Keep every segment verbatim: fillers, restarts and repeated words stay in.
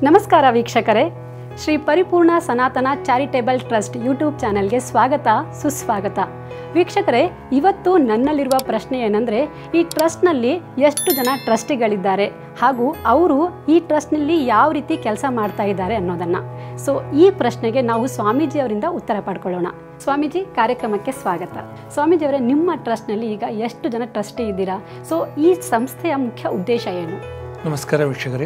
ನಮಸ್ಕಾರ ವೀಕ್ಷಕರೇ, ಶ್ರೀ ಪರಿಪೂರ್ಣ ಸನಾತನ ಚಾರಿಟೇಬಲ್ ಟ್ರಸ್ಟ್ ಯೂಟ್ಯೂಬ್ ಚಾನೆಲ್ಗೆ ಸ್ವಾಗತ ಸುಸ್ವಾಗತ. ವೀಕ್ಷಕರೇ, ಇವತ್ತು ನನ್ನಲ್ಲಿರುವ ಪ್ರಶ್ನೆ ಏನಂದರೆ, ಈ ಟ್ರಸ್ಟ್ನಲ್ಲಿ ಎಷ್ಟು ಜನ ಟ್ರಸ್ಟಿಗಳಿದ್ದಾರೆ ಹಾಗೂ ಅವರು ಈ ಟ್ರಸ್ಟ್ನಲ್ಲಿ ಯಾವ ರೀತಿ ಕೆಲಸ ಮಾಡ್ತಾ ಇದ್ದಾರೆ ಅನ್ನೋದನ್ನು. ಸೊ ಈ ಪ್ರಶ್ನೆಗೆ ನಾವು ಸ್ವಾಮೀಜಿಯವರಿಂದ ಉತ್ತರ ಪಡ್ಕೊಳ್ಳೋಣ. ಸ್ವಾಮೀಜಿ, ಕಾರ್ಯಕ್ರಮಕ್ಕೆ ಸ್ವಾಗತ. ಸ್ವಾಮೀಜಿಯವರೇ, ನಿಮ್ಮ ಟ್ರಸ್ಟ್ನಲ್ಲಿ ಈಗ ಎಷ್ಟು ಜನ ಟ್ರಸ್ಟಿ ಇದ್ದೀರಾ? ಸೊ ಈ ಸಂಸ್ಥೆಯ ಮುಖ್ಯ ಉದ್ದೇಶ ಏನು? ನಮಸ್ಕಾರ ವೀಕ್ಷಕರೇ,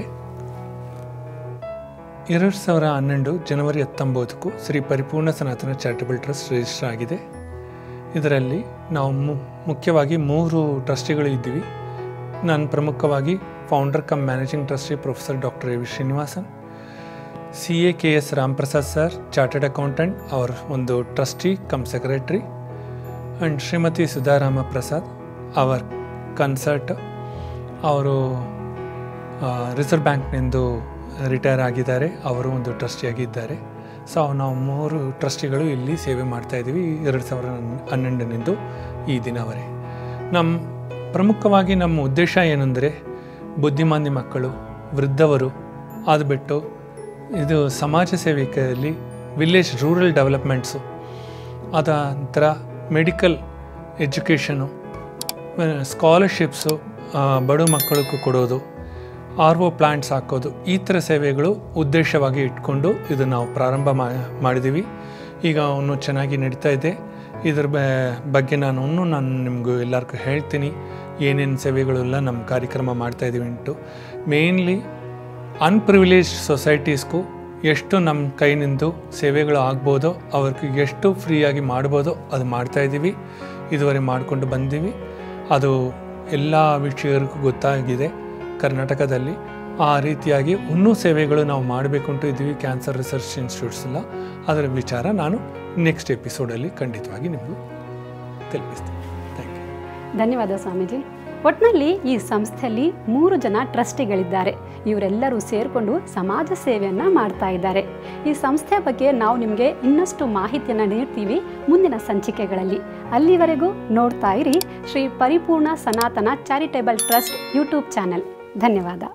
ಎರಡು ಸಾವಿರ ಹನ್ನೊಂದು ಜನವರಿ ಹತ್ತೊಂಬತ್ತಕ್ಕೂ ಶ್ರೀ ಪರಿಪೂರ್ಣ ಸನಾತನ ಚಾರಿಟಬಲ್ ಟ್ರಸ್ಟ್ ರಿಜಿಸ್ಟರ್ ಆಗಿದೆ. ಇದರಲ್ಲಿ ನಾವು ಮು ಮುಖ್ಯವಾಗಿ ಮೂರು ಟ್ರಸ್ಟಿಗಳು ಇದ್ದೀವಿ. ನಾನು ಪ್ರಮುಖವಾಗಿ founder cum managing trustee professor doctor A V Srinivasan, C A K S Ramaprasad sir, chartered accountant, ಅವರ ಒಂದು trustee cum secretary, and Shrimati Sudharama Prasad, our consort. ಅವರು ರಿಸರ್ವ್ ಬ್ಯಾಂಕ್ನಿಂದು ರಿಟೈರ್ ಆಗಿದ್ದಾರೆ, ಅವರು ಒಂದು ಟ್ರಸ್ಟಿಯಾಗಿದ್ದಾರೆ. ಸೊ ನಾವು ಮೂರು ಟ್ರಸ್ಟಿಗಳು ಇಲ್ಲಿ ಸೇವೆ ಮಾಡ್ತಾಯಿದ್ದೀವಿ ಎರಡು ಸಾವಿರದ ಹನ್ನೊಂದನಿಂದ ಈ ದಿನವರೆ. ನಮ್ಮ ಪ್ರಮುಖವಾಗಿ ನಮ್ಮ ಉದ್ದೇಶ ಏನಂದರೆ, ಬುದ್ಧಿಮಾಂದ್ಯ ಮಕ್ಕಳು, ವೃದ್ಧವರು, ಅದು ಬಿಟ್ಟು ಇದು ಸಮಾಜ ಸೇವೆಯಲ್ಲಿ ವಿಲೇಜ್ ರೂರಲ್ ಡೆವಲಪ್ಮೆಂಟ್ಸು, ಅದ ನಂತರ ಮೆಡಿಕಲ್ ಎಜುಕೇಷನು, ಸ್ಕಾಲರ್ಶಿಪ್ಸು ಬಡ ಮಕ್ಕಳಿಗೂ ಕೊಡೋದು, ಆರ್ ಒ ಪ್ಲ್ಯಾಂಟ್ಸ್ ಹಾಕೋದು, ಈ ಥರ ಸೇವೆಗಳು ಉದ್ದೇಶವಾಗಿ ಇಟ್ಕೊಂಡು ಇದು ನಾವು ಪ್ರಾರಂಭ ಮಾಡಿದ್ದೀವಿ. ಈಗ ಇನ್ನೂ ಚೆನ್ನಾಗಿ ನಡೀತಾ ಇದೆ. ಇದ್ರ ಬಗ್ಗೆ ನಾನು ಇನ್ನೂ ನಾನು ನಿಮಗೂ ಎಲ್ಲರಿಗೂ ಹೇಳ್ತೀನಿ ಏನೇನು ಸೇವೆಗಳೆಲ್ಲ ನಮ್ಮ ಕಾರ್ಯಕ್ರಮ ಮಾಡ್ತಾಯಿದ್ದೀವಿ ಅಂಟು. ಮೇಯ್ನ್ಲಿ ಅನ್ಪ್ರಿವಿಲೇಜ್ ಸೊಸೈಟೀಸ್ಗೂ ಎಷ್ಟು ನಮ್ಮ ಕೈನಿಂದ ಸೇವೆಗಳು ಆಗ್ಬೋದೋ, ಅವ್ರಿಗೆ ಎಷ್ಟು ಫ್ರೀಯಾಗಿ ಮಾಡ್ಬೋದೋ ಅದು ಮಾಡ್ತಾಯಿದ್ದೀವಿ. ಇದುವರೆ ಮಾಡಿಕೊಂಡು ಬಂದೀವಿ. ಅದು ಎಲ್ಲ ವೀಕ್ಷಕರಿಗೂ ಗೊತ್ತಾಗಿದೆ ಕರ್ನಾಟಕದಲ್ಲಿ. ಆ ರೀತಿಯಾಗಿ ಇನ್ನೂ ಸೇವೆಗಳು ನಾವು ಮಾಡಬೇಕು ಅಂತ ಇದ್ದೀವಿ. ಕ್ಯಾನ್ಸರ್ ರಿಸರ್ಚ್ ಇನ್ಸ್ಟಿಟ್ಯೂಟ್ಸ್ ಎಲ್ಲ, ಅದರ ವಿಚಾರ ನಾನು ನೆಕ್ಸ್ಟ್ ಎಪಿಸೋಡಲ್ಲಿ ಖಂಡಿತವಾಗಿ ನಿಮಗೂ ತಲುಪಿಸ್ತೀನಿ. Thank you. ಧನ್ಯವಾದ ಸ್ವಾಮೀಜಿ. ಒಟ್ಟಿನಲ್ಲಿ ಈ ಸಂಸ್ಥೆಯಲ್ಲಿ ಮೂರು ಜನ ಟ್ರಸ್ಟಿಗಳಿದ್ದಾರೆ. ಇವರೆಲ್ಲರೂ ಸೇರಿಕೊಂಡು ಸಮಾಜ ಸೇವೆಯನ್ನು ಮಾಡ್ತಾ ಇದ್ದಾರೆ. ಈ ಸಂಸ್ಥೆಯ ಬಗ್ಗೆ ನಾವು ನಿಮಗೆ ಇನ್ನಷ್ಟು ಮಾಹಿತಿಯನ್ನು ನೀಡ್ತೀವಿ ಮುಂದಿನ ಸಂಚಿಕೆಗಳಲ್ಲಿ. ಅಲ್ಲಿವರೆಗೂ ನೋಡ್ತಾ ಇರಿ ಶ್ರೀ ಪರಿಪೂರ್ಣ ಸನಾತನ ಚಾರಿಟೇಬಲ್ ಟ್ರಸ್ಟ್ ಯೂಟ್ಯೂಬ್ ಚಾನೆಲ್. ಧನ್ಯವಾದ.